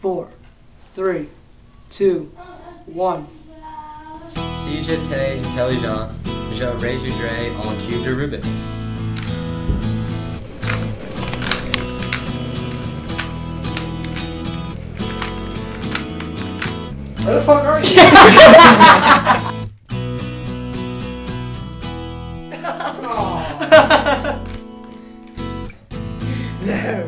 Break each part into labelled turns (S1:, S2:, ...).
S1: 4, 3, 2, 1.
S2: Si j'étais intelligent, je résoudrais un cube de Rubik's.
S3: Where the fuck are you?
S1: No.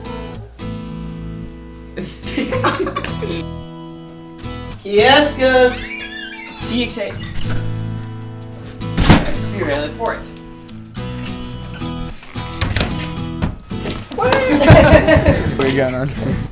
S3: Kieska!
S4: CXA. Here, report.
S3: What are you going on?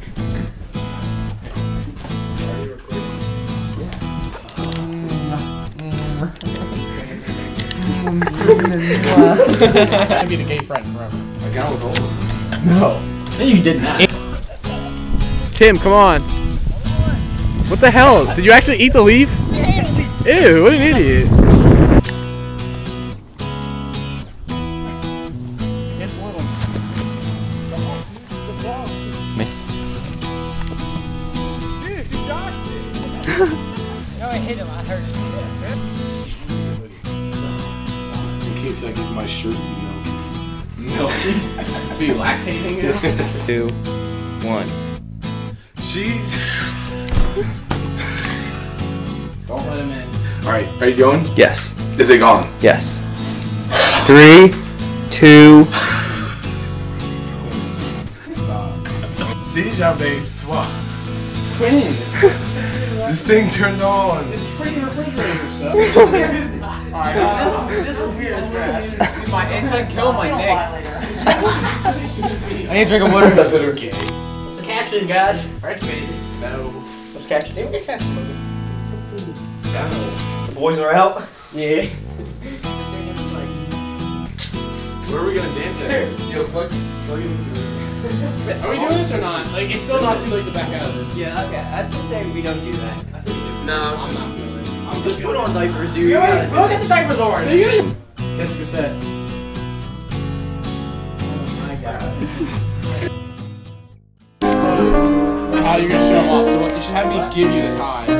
S5: I'd be the gay friend forever.
S3: I got with all of them.
S5: No. No, you did not.
S6: Tim, come on. What the hell? Did you actually eat the leaf? Ew, what an idiot.
S4: No, I hit him. I hurt him.
S5: In case I get my shirt milk. Are you lactating it?
S2: 2, 1.
S3: Jeez.
S5: Don't let him in.
S3: Alright, are you going?
S2: Yes.
S3: Is it gone?
S2: Yes. 3, 2.
S3: Deja babe, swap.
S5: Quinn!
S3: This thing turned on.
S5: It's free refrigerator stuff. Alright, this from here is bad. It's gonna kill my neck.
S4: I need to drink a water.
S3: Is it okay?
S4: What's the caption, guys?
S5: French baby. No.
S4: What's the caption? Did we get caption?
S5: The
S4: boys are out.
S5: Yeah. Where are we gonna dance at? Yo, plug into this. Are we doing this or not? Like, it's still not too late to back out of this.
S4: Yeah, okay. I'd just say we don't do that. I say we do.
S5: No, I'm not feeling it. I'm
S4: Just put on diapers, dude.
S5: We don't get the diapers on. So you.
S4: Qu'est-ce que c'est? Oh my god.
S5: How you're gonna show them off? So what? You should have me give you the time.